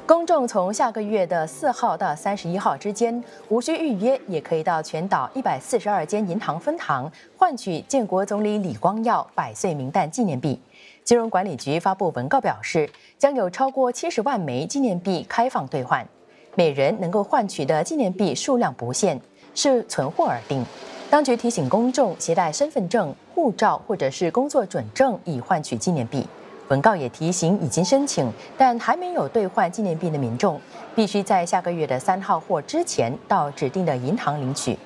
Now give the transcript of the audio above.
公众从下个月的4号到31号之间，无需预约，也可以到全岛142间银行分行换取建国总理李光耀100岁冥诞纪念币。金融管理局发布文告表示，将有超过70万枚纪念币开放兑换，每人能够换取的纪念币数量不限，视存货而定。当局提醒公众携带身份证、护照或者是工作准证以换取纪念币。文告也提醒已经申请但还没有兑换纪念币的民众，必须在下个月的3号或之前到指定的银行领取。